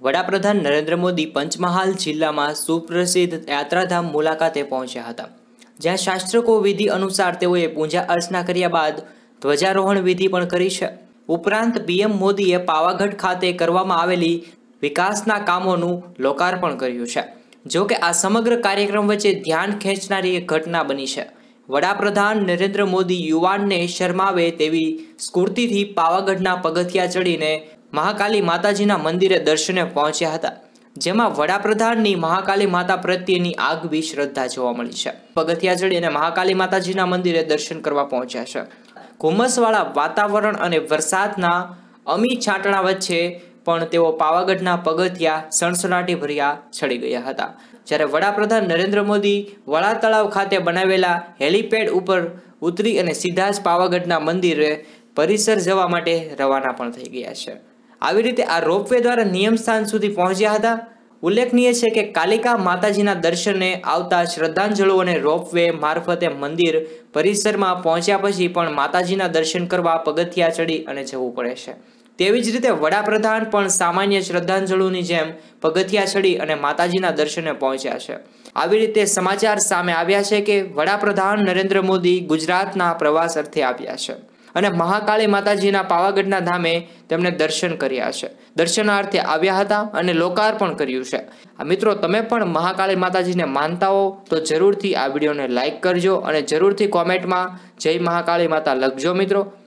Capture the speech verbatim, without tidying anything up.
વડાપ્રધાન નરેન્દ્ર મોદી પંચમહાલ જિલ્લામાં સુપ્રસિદ્ધ યાત્રાધામ મુલાકાતે પહોંચ્યા હતા, જ્યાં શાસ્ત્રોક્ત વિધિ અનુસાર તેઓએ પૂજા અર્ચના કર્યા બાદ ધ્વજારોહણ વિધિ પણ કરી છે। ઉપરાંત પીએમ મોદીએ પાવાગઢ ખાતે કરવામાં આવેલી વિકાસના કામોનું લોકાર્પણ કર્યું છે। જો કે આ સમગ્ર કાર્યક્રમ વચ્ચે ધ્યાન ખેંચનારી એક ઘટના બની છે। વડાપ્રધાન નરેન્દ્ર મોદી યુવાનને શરમાવે તેવી સ્ફૂર્તિથી પાવાગઢના પગથિયા ચડીને મહાકાલી માતાજીના મંદિરે દર્શને પહોંચ્યા હતા, જેમાં વડાપ્રધાનની મહાકાલી માતા પ્રત્યેની આગવી શ્રદ્ધા જોવા મળી છે। પગથિયા ચડીને મહાકાલી માતાજીના મંદિરે દર્શન કરવા પહોંચ્યા છે। ધુમ્મસવાળા વાતાવરણ અને વરસાદના અમી છાંટણા વચ્ચે પણ તેઓ પાવાગઢના પગથિયા સણસણાટી ભર્યા ચડી ગયા હતા, જ્યારે વડાપ્રધાન નરેન્દ્ર મોદી વડા તળાવ ખાતે બનાવેલા હેલીપેડ ઉપર ઉતરી અને સીધા જ પાવાગઢના મંદિરે પરિસર જવા માટે રવાના પણ થઈ ગયા છે। આવી રીતે આ રોપવે દ્વારા નિયમ સ્થાન સુધી પહોંચ્યા હતા। ઉલ્લેખનીય છે કે કાલિકા માતાજીના દર્શને આવતા શ્રદ્ધાંજળોને રોપવે મારફતે મંદિર પરિસરમાં પહોંચ્યા પછી પણ માતાજીના દર્શન કરવા પગથિયા ચડી અને જવું પડે છે। તેવી જ રીતે વડાપ્રધાન પણ સામાન્ય શ્રદ્ધાંજળોની જેમ પગથિયા ચડી અને માતાજીના દર્શને પહોંચ્યા છે। આવી રીતે સમાચાર સામે આવ્યા છે કે વડાપ્રધાન નરેન્દ્ર મોદી ગુજરાતના પ્રવાસ અર્થે આવ્યા છે અને મહાકાળી માતાજીના પાવાગઢના ધામે તેમણે દર્શન કર્યા છે, દર્શનાર્થે આવ્યા હતા અને લોકાર્પણ કર્યું છે। આ મિત્રો, તમે પણ મહાકાળી માતાજીને માનતા હો તો જરૂરથી આ વિડીયોને લાઈક કરજો અને જરૂરથી કોમેન્ટમાં જય મહાકાળી માતા લખજો મિત્રો।